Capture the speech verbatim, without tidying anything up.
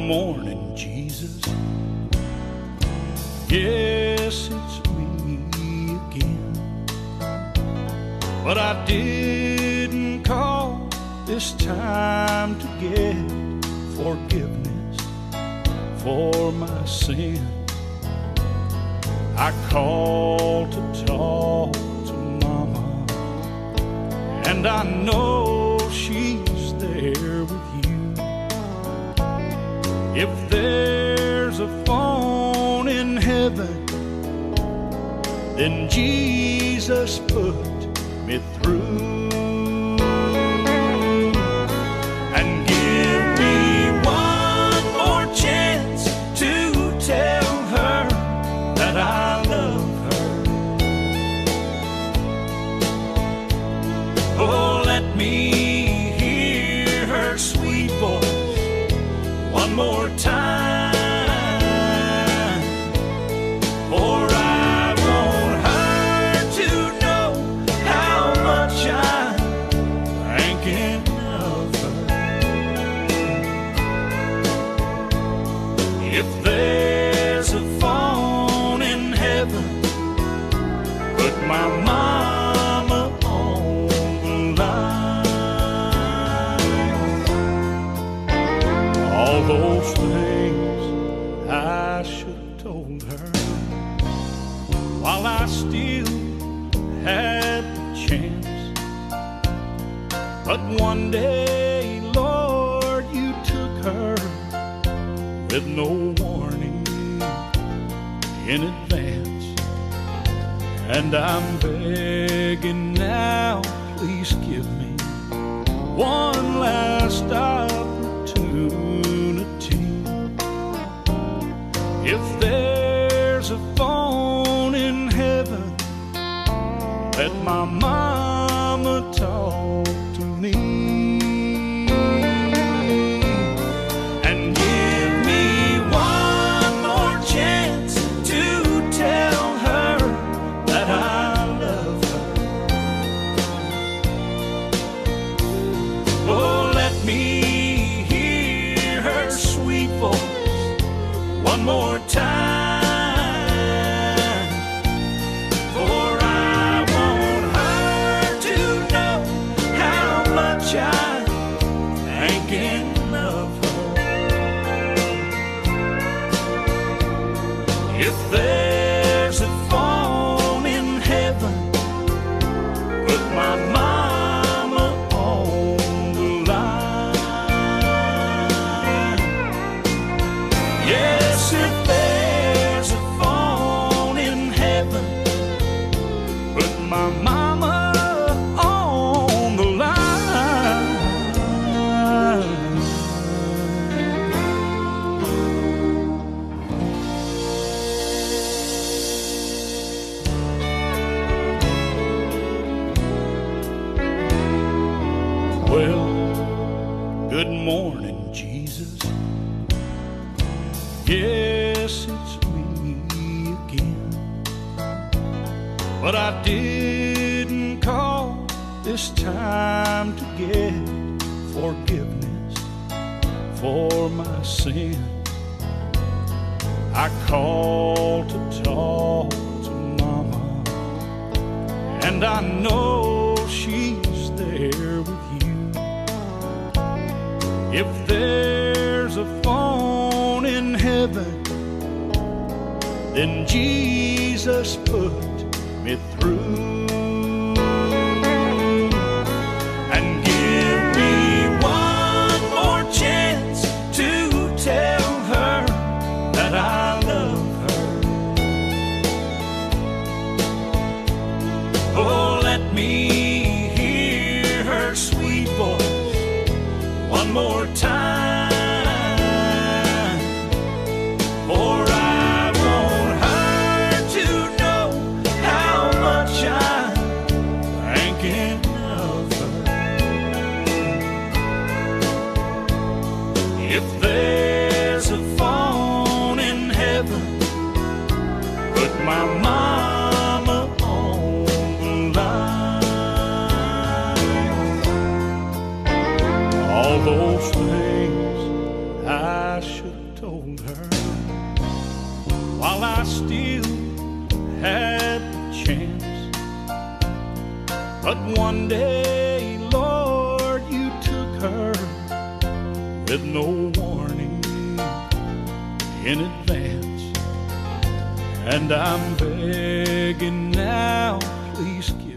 morning, Jesus. Yes, it's me again. But I didn't call this time to get forgiveness for my sin. I called to talk to Mama, and I know she's there with you. If there's a phone in heaven, then Jesus put me through. And give me one more chance to tell her that I love her. Oh, let me hear her sweet voice one more time. For I want her to know how much I'm thinking of her. If there's a phone in heaven, put my mama on the line. All those things I should have told her while I still had the chance. But one day, Lord, you took her with no warning in advance. And I'm begging now, please give me one last opportunity. If there's a phone in heaven, let my mama talk to me. And give me one more chance to tell her that I love her. Oh, let me hear her sweet voice one more time. For I want her to know how much I'm thinking of her. If there's a phone in heaven, put my mama on the line. Yes, if there's a phone in heaven, put my mama on the line. Well, good morning, Jesus. Yes, it's me again. But I didn't call this time to get forgiveness for my sin. I called to talk to Mama, and I know she's there with you. If there's a phone in heaven, then Jesus put me through. And give me one more chance to tell her that I love her. Oh, let me hear her sweet voice one more time. For I want her to know how much I'm thinking of her. If there's a phone in heaven, put my mama on the line. All those things I I should have told her while I still had the chance. But one day, Lord, you took her with no warning in advance. And I'm begging now, please